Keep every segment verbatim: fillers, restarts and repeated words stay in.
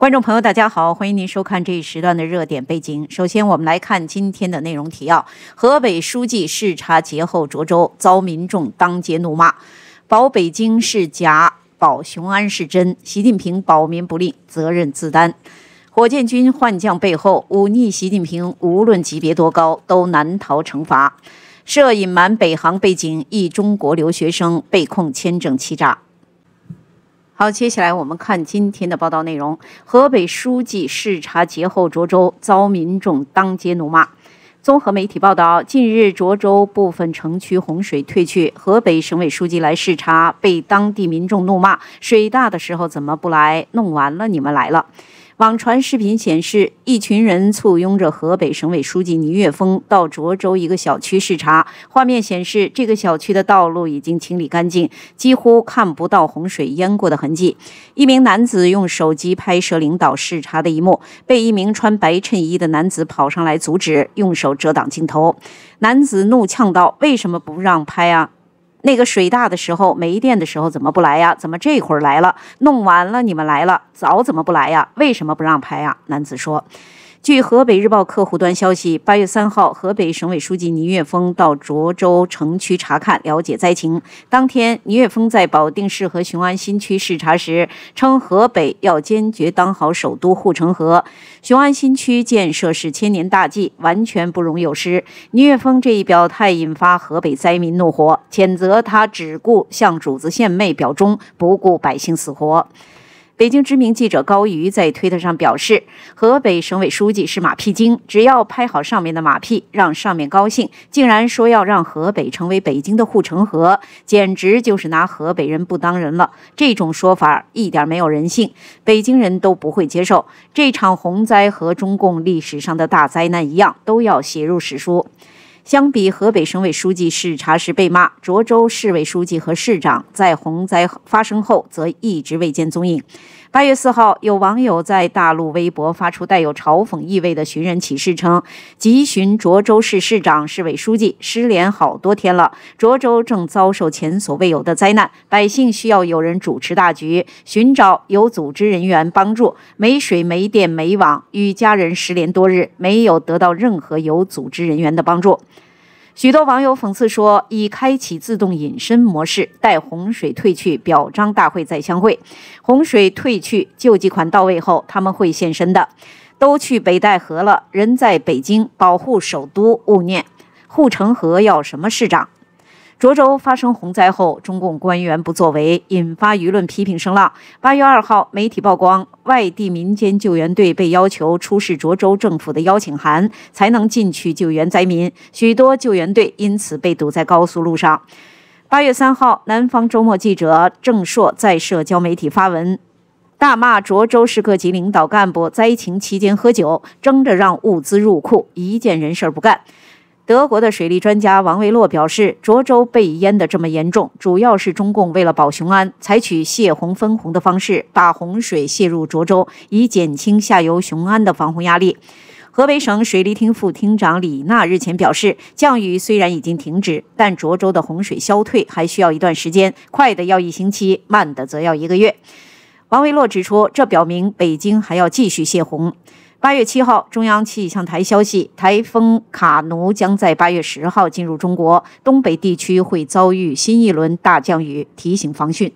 观众朋友大家好，欢迎您收看这一时段的热点背景。首先我们来看今天的内容提要。河北书记视察节后涿州，遭民众当街怒骂，保北京是假，保雄安是真，习近平保民不力，责任自担。火箭军换将背后，忤逆习近平无论级别多高都难逃惩罚。涉隐瞒北航背景一中国留学生被控签证欺诈。好，接下来我们看今天的报道内容。河北书记视察节后涿州，遭民众当街怒骂。综合媒体报道，近日涿州部分城区洪水退去，河北省委书记来视察，被当地民众怒骂：水大的时候怎么不来？弄完了你们来了。网传视频显示，一群人簇拥着河北省委书记倪岳峰到涿州一个小区视察。画面显示，这个小区的道路已经清理干净，几乎看不到洪水淹过的痕迹。一名男子用手机拍摄领导视察的一幕，被一名穿白衬衣的男子跑上来阻止，用手遮挡镜头。男子怒呛道：“为什么不让拍啊？那个水大的时候没电的时候怎么不来呀？怎么这会儿来了？弄完了你们来了，早怎么不来呀？为什么不让拍呀？”男子说。据河北日报客户端消息，八月三号，河北省委书记倪岳峰到涿州城区查看了解灾情。当天，倪岳峰在保定市和雄安新区视察时称，河北要坚决当好首都护城河。雄安新区建设是千年大计，完全不容有失。倪岳峰这一表态引发河北灾民怒火，谴责他只顾向主子献媚表忠，不顾百姓死活。北京知名记者高瑜在推特上表示，河北省委书记是马屁精，只要拍好上面的马屁，让上面高兴，竟然说要让河北成为北京的护城河，简直就是拿河北人不当人了。这种说法一点没有人性，北京人都不会接受。这场洪灾和中共历史上的大灾难一样，都要写入史书。相比河北省委书记视察时被骂，涿州市委书记和市长在洪灾发生后则一直未见踪影。八月四号，有网友在大陆微博发出带有嘲讽意味的寻人启事，称急寻涿州市市长、市委书记失联好多天了，涿州正遭受前所未有的灾难，百姓需要有人主持大局，寻找有组织人员帮助。没水、没电、没网，与家人失联多日，没有得到任何有组织人员的帮助。许多网友讽刺说，已开启自动隐身模式，待洪水退去，表彰大会再相会。洪水退去，救济款到位后，他们会现身的。都去北戴河了，人在北京，保护首都，勿念护城河要什么市长？涿州发生洪灾后，中共官员不作为，引发舆论批评声浪。八月二号，媒体曝光外地民间救援队被要求出示涿州政府的邀请函，才能进去救援灾民，许多救援队因此被堵在高速路上。八月三号，南方周末记者郑硕在社交媒体发文，大骂涿州市各级领导干部灾情期间喝酒，争着让物资入库，一件人事不干。德国的水利专家王维洛表示，涿州被淹得这么严重，主要是中共为了保雄安，采取泄洪分洪的方式，把洪水泄入涿州，以减轻下游雄安的防洪压力。河北省水利厅副厅长李娜日前表示，降雨虽然已经停止，但涿州的洪水消退还需要一段时间，快的要一星期，慢的则要一个月。王维洛指出，这表明北京还要继续泄洪。八月七号，中央气象台消息，台风卡努将在八月十号进入中国，东北地区会遭遇新一轮大降雨，提醒防汛。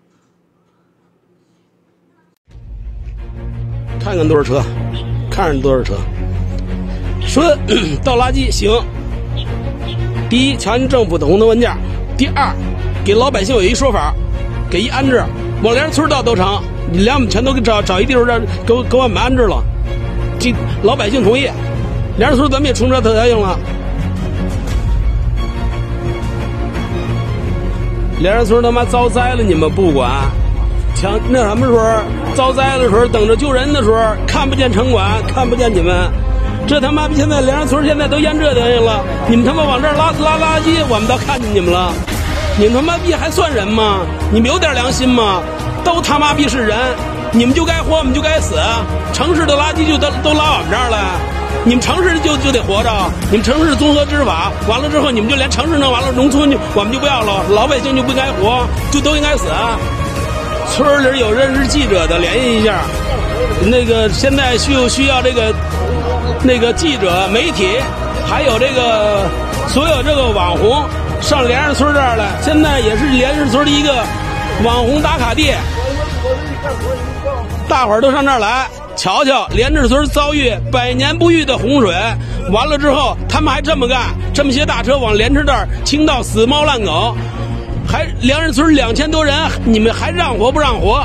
看看多少车，看着多少车。说倒垃圾行，第一，瞧你政府的红头文件；第二，给老百姓有一说法，给一安置，往连村倒都成，你连我们全都给找找一地方让给我给我们安置了。这老百姓同意，连村咱们也冲这特答应了。连村他妈遭灾了，你们不管，抢那什么时候遭灾的时候，等着救人的时候，看不见城管，看不见你们。这他妈现在连村现在都淹这德行了，你们他妈往这儿拉拉垃圾，我们倒看见你们了。你们他妈逼还算人吗？你们有点良心吗？都他妈逼是人。你们就该活，我们就该死。城市的垃圾就都都拉我们这儿来，你们城市就就得活着。你们城市综合执法完了之后，你们就连城市弄完了，农村就我们就不要了，老百姓就不该活，就都应该死。 村里有认识记者的联系一下。那个现在需需要这个那个记者、媒体，还有这个所有这个网红上莲石村这儿来。现在也是莲石村的一个网红打卡地，大伙儿都上这儿来瞧瞧莲池村遭遇百年不遇的洪水。完了之后，他们还这么干，这么些大车往莲池这儿倾倒死猫烂狗，还莲池村两千多人，你们还让活不让活？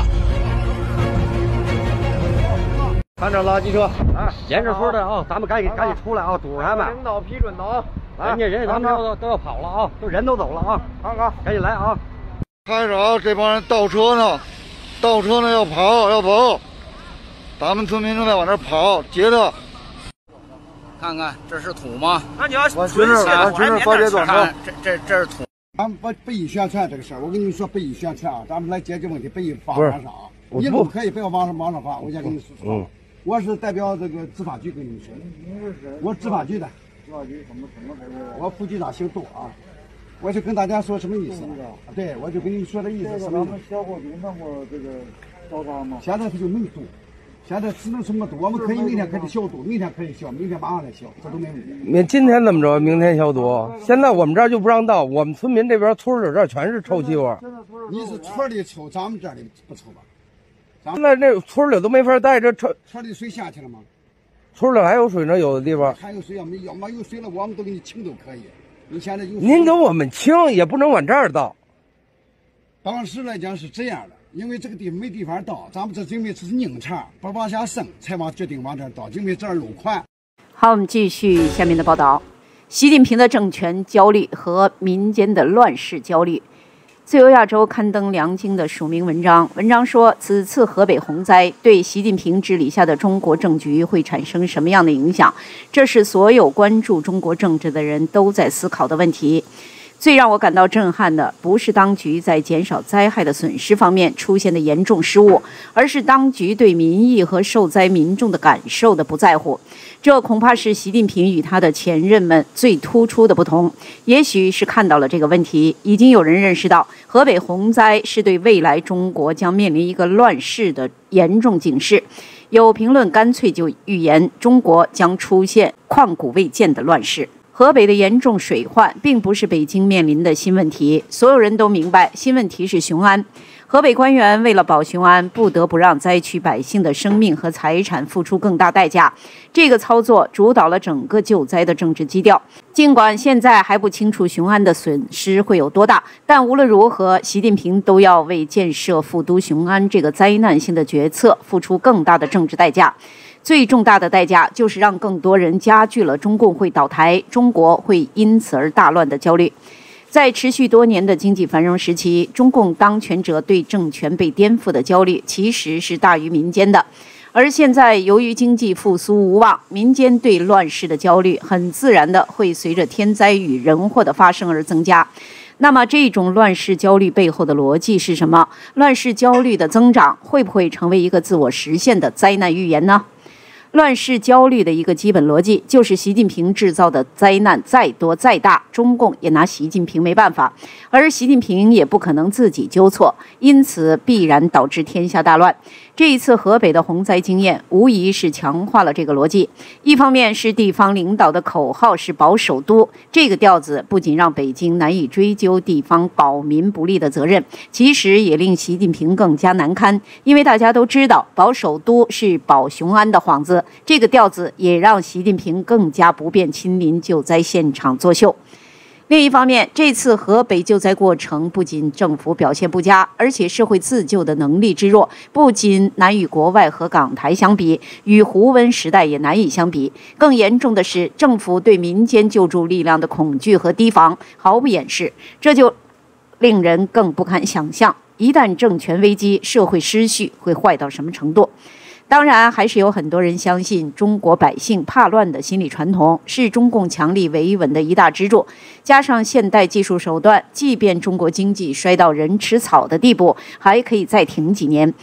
看这垃圾车，啊，莲池村的啊，咱们赶紧赶紧出来啊，堵着他们。 领导批准的啊， 人家人家他们都都要跑了啊，都人都走了啊， 看看， 赶紧来啊！ 开始啊，这帮人倒车呢，倒车呢要跑要走，咱们村民正在往这跑，截他。 看看这是土吗？ 那你要往群这往群这发这短看，这这这是土。 咱们不不以宣传这个事儿，我跟你们说不以宣传啊，咱们来解决问题，不以发网上啊。你们可以不要往上往上发，我先跟你说说。嗯。我是代表这个执法局跟你们说的。我执法局的。执法局什么什么才是？我副局长姓杜啊。我就跟大家说什么意思？对，我就跟你们说的意思。这个咱们小伙子弄过这个招商吗？现在他就没堵。现在只能什么堵？我们可以明天开始消毒，明天可以消，明天马上再消，这都没问题。 明今天这么着，明天消毒。现在我们这儿就不让倒，我们村民这边村里这全是臭气味。 你是村里臭，咱们这里不臭吧？ 现在这村里都没法带这臭。 村里水下去了吗？ 村里还有水呢，有的地方还有水啊，没要没有水了，我们都给你清都可以。你现在有您给我们清，也不能往这儿倒。 当时来讲是这样的。因为这个地方没地方倒，咱们这因为这是宁场，不往下升，才往决定往这儿倒，因为这儿路宽。 好，我们继续下面的报道。习近平的政权焦虑和民间的乱世焦虑。自由亚洲刊登梁晶的署名文章，文章说，此次河北洪灾对习近平治理下的中国政局会产生什么样的影响？这是所有关注中国政治的人都在思考的问题。最让我感到震撼的，不是当局在减少灾害的损失方面出现的严重失误，而是当局对民意和受灾民众的感受的不在乎。这恐怕是习近平与他的前任们最突出的不同。也许是看到了这个问题，已经有人认识到，河北洪灾是对未来中国将面临一个乱世的严重警示。有评论干脆就预言，中国将出现旷古未见的乱世。河北的严重水患并不是北京面临的新问题，所有人都明白，新问题是雄安。河北官员为了保雄安，不得不让灾区百姓的生命和财产付出更大代价。这个操作主导了整个救灾的政治基调。尽管现在还不清楚雄安的损失会有多大，但无论如何，习近平都要为建设副都雄安这个灾难性的决策付出更大的政治代价。最重大的代价就是让更多人加剧了中共会倒台，中国会因此而大乱的焦虑。在持续多年的经济繁荣时期，中共当权者对政权被颠覆的焦虑其实是大于民间的。而现在由于经济复苏无望，民间对乱世的焦虑很自然的会随着天灾与人祸的发生而增加。那么这种乱世焦虑背后的逻辑是什么？乱世焦虑的增长会不会成为一个自我实现的灾难预言呢？乱世焦虑的一个基本逻辑就是习近平制造的灾难再多再大，中共也拿习近平没办法，而习近平也不可能自己纠错，因此必然导致天下大乱。这一次河北的洪灾经验无疑是强化了这个逻辑。一方面是地方领导的口号是保首都，这个调子不仅让北京难以追究地方保民不利的责任，其实也令习近平更加难堪，因为大家都知道保首都是保雄安的幌子，这个调子也让习近平更加不便亲临救灾现场作秀。另一方面，这次河北救灾过程不仅政府表现不佳，而且社会自救的能力之弱，不仅难与国外和港台相比，与胡温时代也难以相比。更严重的是，政府对民间救助力量的恐惧和提防毫不掩饰，这就令人更不堪想象，一旦政权危机，社会失序会坏到什么程度。当然，还是有很多人相信中国百姓怕乱的心理传统是中共强力维稳的一大支柱。加上现代技术手段，即便中国经济衰到人吃草的地步，还可以再挺几年。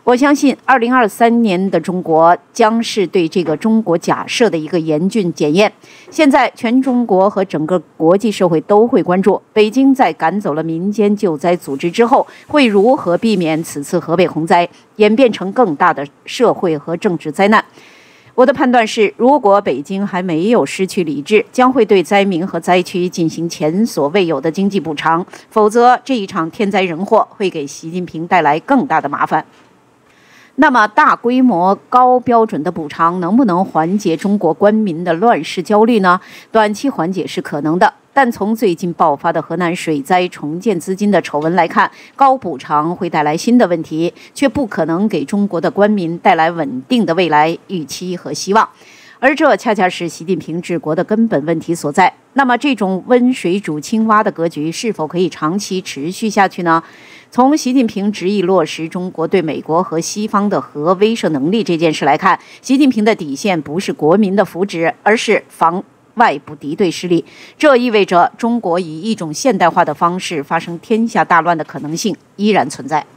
我相信，二零二三年的中国将是对这个中国假设的一个严峻检验。现在，全中国和整个国际社会都会关注，北京在赶走了民间救灾组织之后，会如何避免此次河北洪灾演变成更大的社会和政治灾难。我的判断是，如果北京还没有失去理智，将会对灾民和灾区进行前所未有的经济补偿，否则这一场天灾人祸会给习近平带来更大的麻烦。那么，大规模、高标准的补偿能不能缓解中国官民的乱世焦虑呢？短期缓解是可能的，但从最近爆发的河南水灾重建资金的丑闻来看，高补偿会带来新的问题，却不可能给中国的官民带来稳定的未来预期和希望。而这恰恰是习近平治国的根本问题所在。那么，这种温水煮青蛙的格局是否可以长期持续下去呢？从习近平执意落实中国对美国和西方的核威慑能力这件事来看，习近平的底线不是国民的福祉，而是防外部敌对势力。这意味着中国以一种现代化的方式发生天下大乱的可能性依然存在。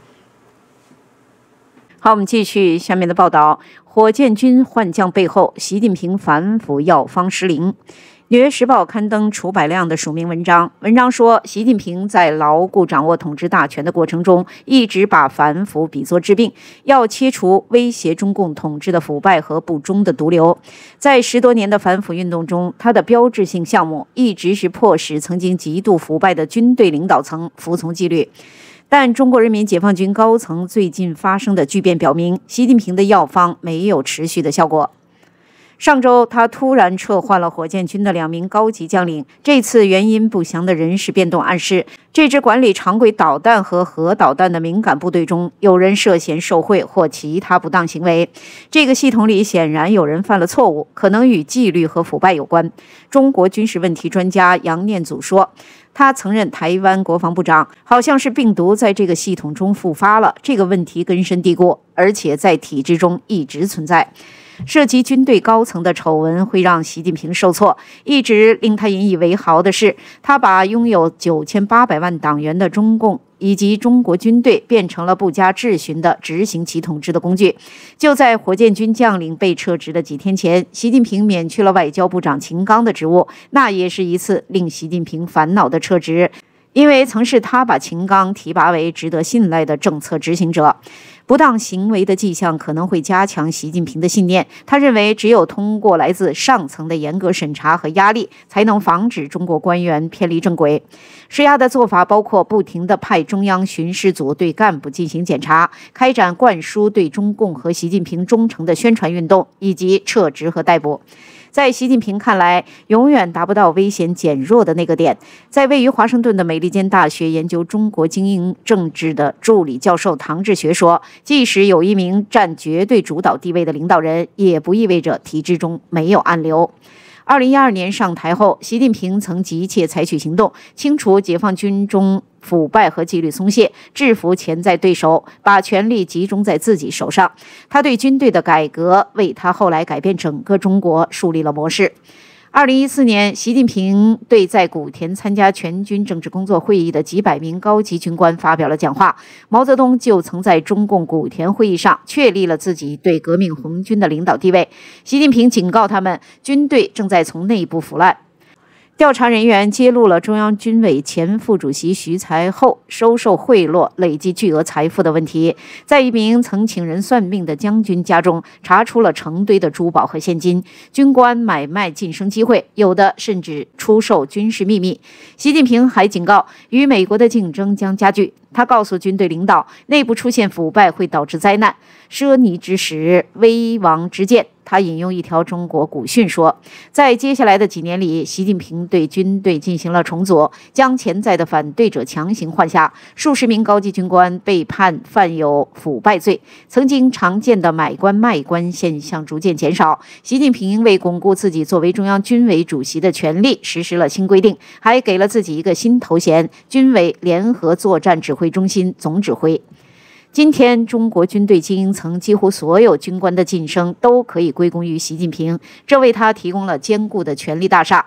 好，我们继续下面的报道。火箭军换将背后，习近平反腐药方失灵。《纽约时报》刊登楚百亮的署名文章，文章说，习近平在牢固掌握统治大权的过程中，一直把反腐比作治病，要切除威胁中共统治的腐败和不忠的毒瘤。在十多年的反腐运动中，他的标志性项目一直是迫使曾经极度腐败的军队领导层服从纪律。但中国人民解放军高层最近发生的巨变表明，习近平的药方没有持续的效果。上周，他突然撤换了火箭军的两名高级将领，这次原因不详的人事变动暗示，这支管理常规导弹和核导弹的敏感部队中，有人涉嫌受贿或其他不当行为。这个系统里显然有人犯了错误，可能与纪律和腐败有关。中国军事问题专家杨念祖说，他曾任台湾国防部长，好像是病毒在这个系统中复发了，这个问题根深蒂固，而且在体制中一直存在。涉及军队高层的丑闻会让习近平受挫，一直令他引以为豪的是，他把拥有九千八百万党员的中共以及中国军队变成了不加质询的执行其统治的工具。就在火箭军将领被撤职的几天前，习近平免去了外交部长秦刚的职务，那也是一次令习近平烦恼的撤职，因为曾是他把秦刚提拔为值得信赖的政策执行者。不当行为的迹象可能会加强习近平的信念，他认为只有通过来自上层的严格审查和压力，才能防止中国官员偏离正轨。施压的做法包括不停地派中央巡视组对干部进行检查，开展灌输对中共和习近平忠诚的宣传运动，以及撤职和逮捕。在习近平看来，永远达不到危险减弱的那个点。在位于华盛顿的美利坚大学研究中国经营政治的助理教授唐志学说，即使有一名占绝对主导地位的领导人，也不意味着体制中没有暗流。二零一二年上台后，习近平曾急切采取行动，清除解放军中腐败和纪律松懈，制服潜在对手，把权力集中在自己手上。他对军队的改革，为他后来改变整个中国树立了模式。二零一四年，习近平对在古田参加全军政治工作会议的几百名高级军官发表了讲话。毛泽东就曾在中共古田会议上确立了自己对革命红军的领导地位。习近平警告他们，军队正在从内部腐烂。调查人员揭露了中央军委前副主席徐才厚收受贿赂、累积巨额财富的问题。在一名曾请人算命的将军家中，查出了成堆的珠宝和现金，军官买卖晋升机会，有的甚至出售军事秘密。习近平还警告，与美国的竞争将加剧。他告诉军队领导，内部出现腐败会导致灾难，奢靡之时，危亡之见。他引用一条中国古训说，在接下来的几年里，习近平对军队进行了重组，将潜在的反对者强行换下，数十名高级军官被判犯有腐败罪，曾经常见的买官卖官现象逐渐减少。习近平为巩固自己作为中央军委主席的权力，实施了新规定，还给了自己一个新头衔——军委联合作战指挥中心总指挥。今天，中国军队精英层几乎所有军官的晋升都可以归功于习近平，这为他提供了坚固的权力大厦。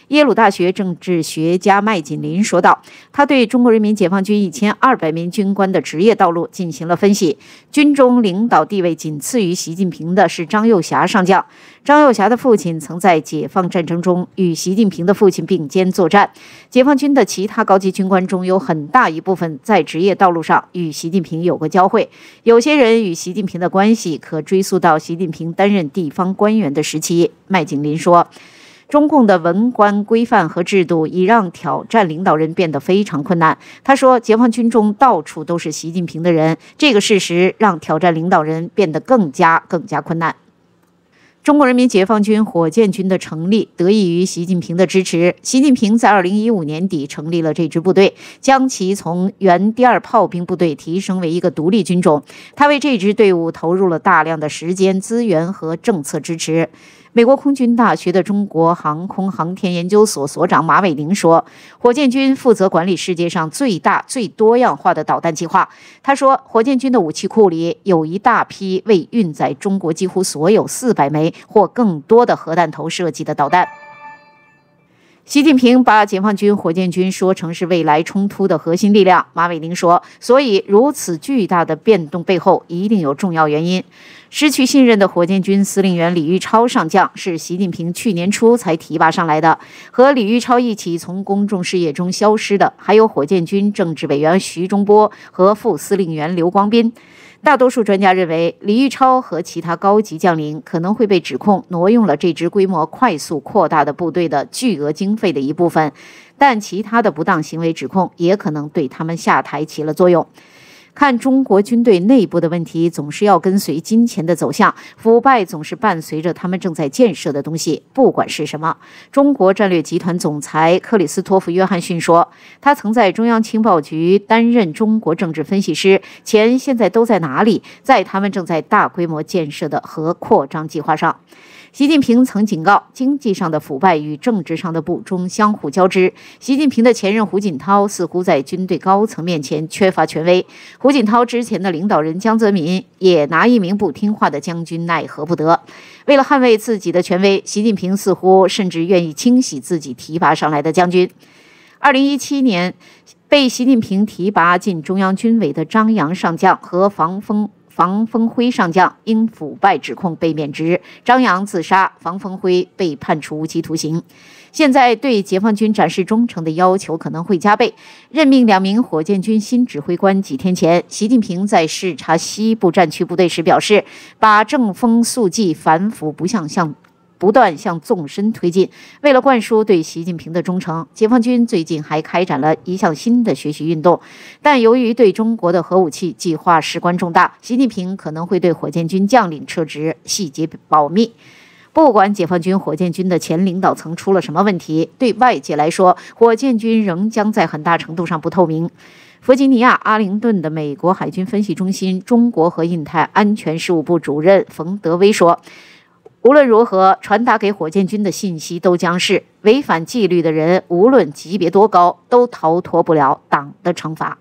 耶鲁大学政治学家麦锦林说道，他对中国人民解放军一千二百名军官的职业道路进行了分析。军中领导地位仅次于习近平的是张幼霞上将。张幼霞的父亲曾在解放战争中与习近平的父亲并肩作战。解放军的其他高级军官中有很大一部分在职业道路上与习近平有过交汇，有些人与习近平的关系可追溯到习近平担任地方官员的时期。麦景林说，中共的文官规范和制度已让挑战领导人变得非常困难。他说，解放军中到处都是习近平的人，这个事实让挑战领导人变得更加更加困难。中国人民解放军火箭军的成立得益于习近平的支持。习近平在二零一五年底成立了这支部队，将其从原第二炮兵部队提升为一个独立军种。他为这支队伍投入了大量的时间、资源和政策支持。美国空军大学的中国航空航天研究所所长马伟宁说，火箭军负责管理世界上最大、最多样化的导弹计划。他说，火箭军的武器库里有一大批为运载中国几乎所有四百枚或更多的核弹头设计的导弹。习近平把解放军火箭军说成是未来冲突的核心力量。马伟宁说，所以如此巨大的变动背后一定有重要原因。失去信任的火箭军司令员李玉超上将是习近平去年初才提拔上来的，和李玉超一起从公众视野中消失的还有火箭军政治委员徐中波和副司令员刘光斌。大多数专家认为，李玉超和其他高级将领可能会被指控挪用了这支规模快速扩大的部队的巨额经费的一部分，但其他的不当行为指控也可能对他们下台起了作用。看中国军队内部的问题总是要跟随金钱的走向，腐败总是伴随着他们正在建设的东西，不管是什么。中国战略集团总裁克里斯托弗·约翰逊说，他曾在中央情报局担任中国政治分析师，钱现在都在哪里？在他们正在大规模建设的核扩张计划上。习近平曾警告，经济上的腐败与政治上的不忠相互交织。习近平的前任胡锦涛似乎在军队高层面前缺乏权威，胡锦涛之前的领导人江泽民也拿一名不听话的将军奈何不得。为了捍卫自己的权威，习近平似乎甚至愿意清洗自己提拔上来的将军。二零一七年，被习近平提拔进中央军委的张杨上将和防风房峰辉上将因腐败指控被免职，张杨自杀，房峰辉被判处无期徒刑。现在对解放军展示忠诚的要求可能会加倍。任命两名火箭军新指挥官几天前，习近平在视察西部战区部队时表示，把正风肃纪反腐不向向不断向纵深推进。为了灌输对习近平的忠诚，解放军最近还开展了一项新的学习运动。但由于对中国的核武器计划事关重大，习近平可能会对火箭军将领撤职，细节保密。不管解放军火箭军的前领导层出了什么问题，对外界来说，火箭军仍将在很大程度上不透明。弗吉尼亚·阿灵顿的美国海军分析中心中国和印太安全事务部主任冯德威说，无论如何，传达给火箭军的信息都将是，违反纪律的人，无论级别多高，都逃脱不了党的惩罚。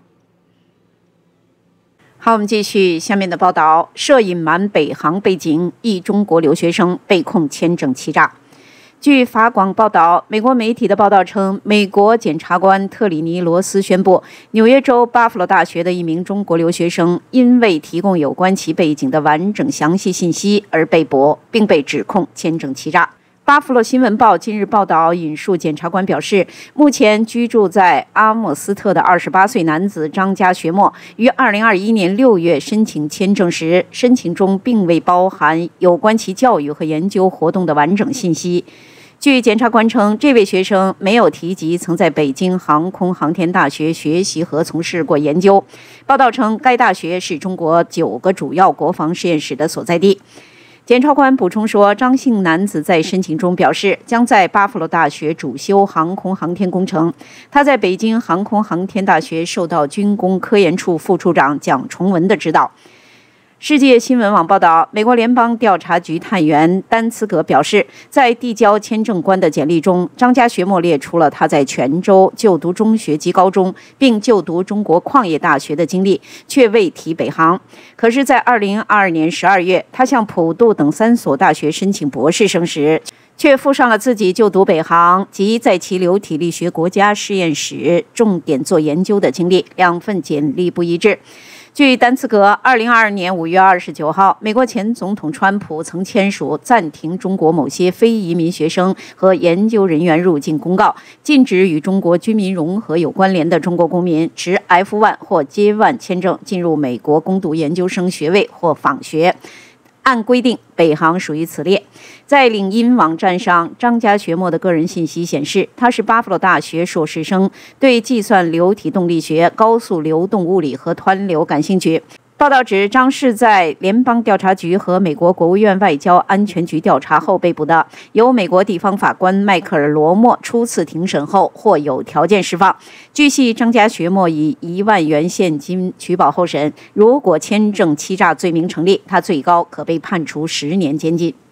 好，我们继续下面的报道。涉隐瞒北航背景，一中国留学生被控签证欺诈。据法广报道，美国媒体的报道称，美国检察官特里尼罗斯宣布，纽约州巴弗洛大学的一名中国留学生因未提供有关其背景的完整详细信息而被捕，并被指控签证欺诈。巴弗洛新闻报今日报道引述检察官表示，目前居住在阿莫斯特的二十八岁男子张家学墨于二零二一年六月申请签证时，申请中并未包含有关其教育和研究活动的完整信息。据检察官称，这位学生没有提及曾在北京航空航天大学学习和从事过研究。报道称，该大学是中国九个主要国防实验室的所在地。检察官补充说，张姓男子在申请中表示，将在巴弗洛大学主修航空航天工程。他在北京航空航天大学受到军工科研处副处长蒋崇文的指导。世界新闻网报道，美国联邦调查局探员丹茨格表示，在递交签证官的简历中，张家学墨列出了他在泉州就读中学及高中，并就读中国矿业大学的经历，却未提北航。可是，在二零二二年十二月，他向普渡等三所大学申请博士生时， 却附上了自己就读北航及在其流体力学国家实验室重点做研究的经历，两份简历不一致。据丹茨格，二零二二年五月二十九号，美国前总统川普曾签署暂停中国某些非移民学生和研究人员入境公告，禁止与中国军民融合有关联的中国公民持 F 一 或 J 一 签证进入美国攻读研究生学位或访学。按规定，北航属于此列。在领英网站上，张家学墨的个人信息显示，他是巴弗洛大学硕士生，对计算流体动力学、高速流动物理和湍流感兴趣。报道指，张是在联邦调查局和美国国务院外交安全局调查后被捕的，由美国地方法官迈克尔·罗默初次庭审后或有条件释放。据悉，张家学墨以一万元现金取保候审，如果签证欺诈罪名成立，他最高可被判处十年监禁。